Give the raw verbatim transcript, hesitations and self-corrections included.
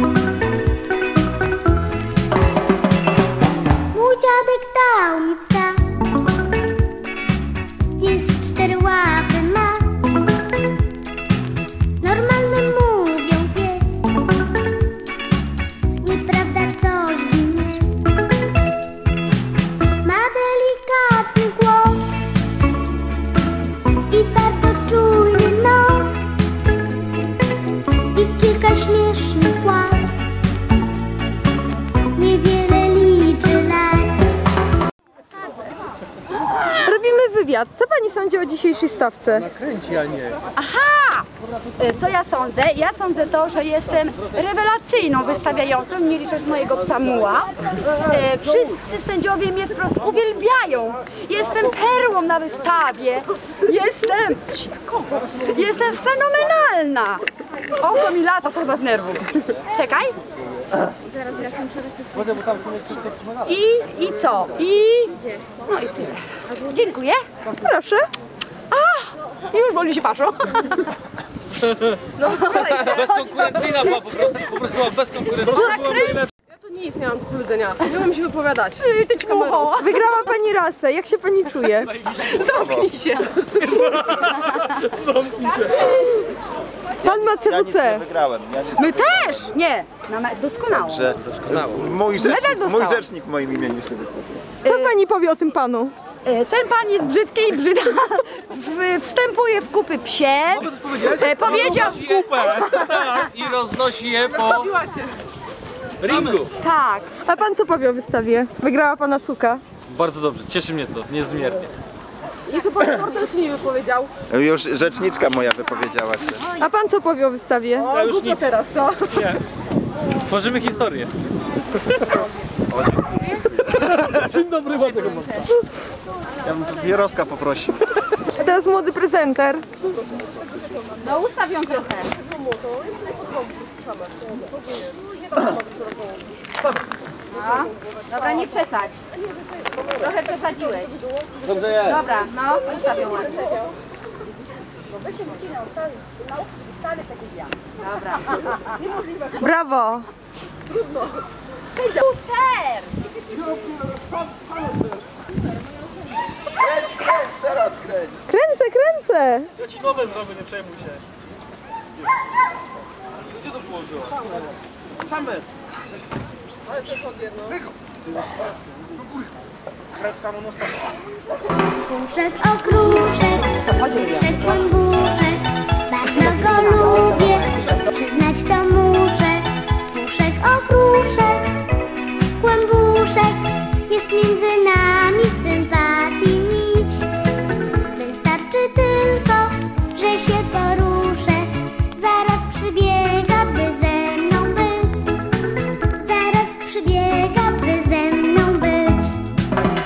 Mój dziadek dał mi psa, jest cztery łapy ma. Normalny mówią pies, nieprawda coś w nim jest. Ma delikatny głos i bardzo czujny nos i kilka śmiesznych łap. Niewiele liczy lat. Robimy wywiad. Co pani sądzi o dzisiejszej stawce? Nakręci, a nie. Aha! Co ja sądzę? Ja sądzę to, że jestem rewelacyjną wystawiającą, nie licząc mojego psa Muła. E, wszyscy sędziowie mnie wprost uwielbiają. Jestem perłą na wystawie. Jestem... Jestem fenomenalna. Oko mi lata chyba z nerwów. Czekaj. I, i co? I... No i tyle. Dziękuję. Proszę. A! Już boli się paszą. No, Bezkonkurencyjna była po prostu, po prostu była bezkonkurencyjna. Była najlepsza. Ja to nic nie mam do powiedzenia. Nie umiem się wypowiadać. Ty kamerą. Wygrała pani rasę. Jak się pani czuje? Zamknij się. Pan ma C W Ja C. nie wygrałem. Ja nie My też! Nie, na me- doskonało. że mój Medal rzecznik, mój dostała. rzecznik w moim imieniu się wypowie. Co pani powie o tym panu? E, Ten pan jest brzydki i brzydka. W- Wstępuje w kupy psie. E, powiedział... Tak, i roznosi je po ringu. Tak. A pan co powie o wystawie? Wygrała pana suka. Bardzo dobrze, cieszy mnie to niezmiernie. Jeszcze pan portal się nie wypowiedział. Już rzeczniczka moja wypowiedziała się. A pan co powie o wystawie? O, Ja już głupio nic. teraz, co? Nie. Tworzymy historię. Dzień dobry, bardzo Ja bym tu Pieroska poprosił. A teraz młody prezenter. No ustaw ją trochę. No. Dobra, nie przesadź. Trochę przesadziłeś. Dobrze jest. Dobra, no, ustaw ją ładnie. Dobra. Brawo. Super! Kręć, kręć, teraz kręć. Kręcę, kręcę. Ja ci nowe zrobię, nie przejmuj się. Gdzie to położyła? Same. Puszek okruszek, puszek kłębuszek, bardzo go lubię.